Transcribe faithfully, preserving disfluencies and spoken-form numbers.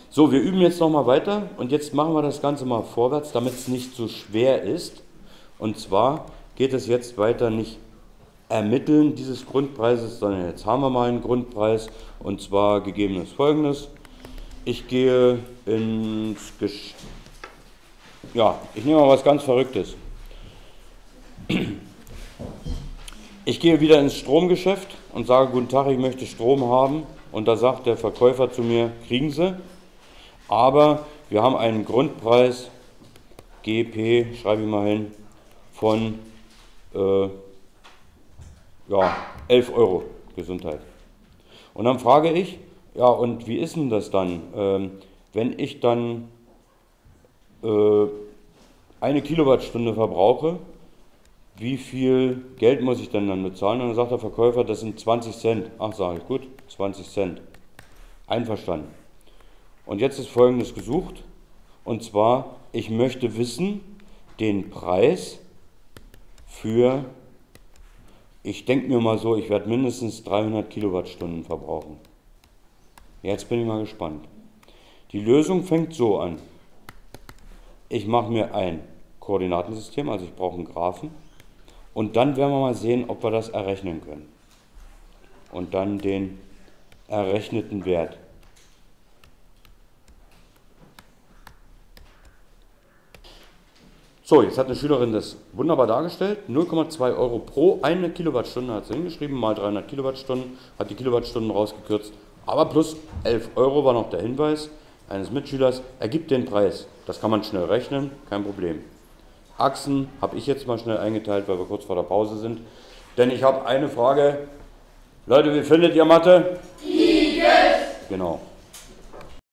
So, wir üben jetzt nochmal weiter und jetzt machen wir das Ganze mal vorwärts, damit es nicht so schwer ist. Und zwar geht es jetzt weiter nicht ermitteln dieses Grundpreises, sondern jetzt haben wir mal einen Grundpreis und zwar gegebenes Folgendes. Ich gehe ins Gesch ja, ich nehme mal was ganz Verrücktes. Ich gehe wieder ins Stromgeschäft und sage, guten Tag, ich möchte Strom haben. Und da sagt der Verkäufer zu mir, kriegen Sie. Aber wir haben einen Grundpreis, G P, schreibe ich mal hin, von äh, ja, elf Euro, Gesundheit. Und dann frage ich, ja, und wie ist denn das dann, ähm, wenn ich dann äh, eine Kilowattstunde verbrauche, wie viel Geld muss ich denn dann bezahlen? Und dann sagt der Verkäufer, das sind zwanzig Cent. Ach, sage ich, gut, zwanzig Cent. Einverstanden. Und jetzt ist Folgendes gesucht, und zwar, ich möchte wissen, den Preis für, ich denke mir mal so, ich werde mindestens dreihundert Kilowattstunden verbrauchen. Jetzt bin ich mal gespannt. Die Lösung fängt so an. Ich mache mir ein Koordinatensystem, also ich brauche einen Graphen, und dann werden wir mal sehen, ob wir das errechnen können. Und dann den errechneten Wert. So, jetzt hat eine Schülerin das wunderbar dargestellt. null Komma zwei Euro pro eine Kilowattstunde hat sie hingeschrieben, mal dreihundert Kilowattstunden, hat die Kilowattstunden rausgekürzt. Aber plus elf Euro war noch der Hinweis eines Mitschülers, ergibt den Preis. Das kann man schnell rechnen, kein Problem. Achsen habe ich jetzt mal schnell eingeteilt, weil wir kurz vor der Pause sind. Denn ich habe eine Frage. Leute, wie findet ihr Mathe? Igel! Genau.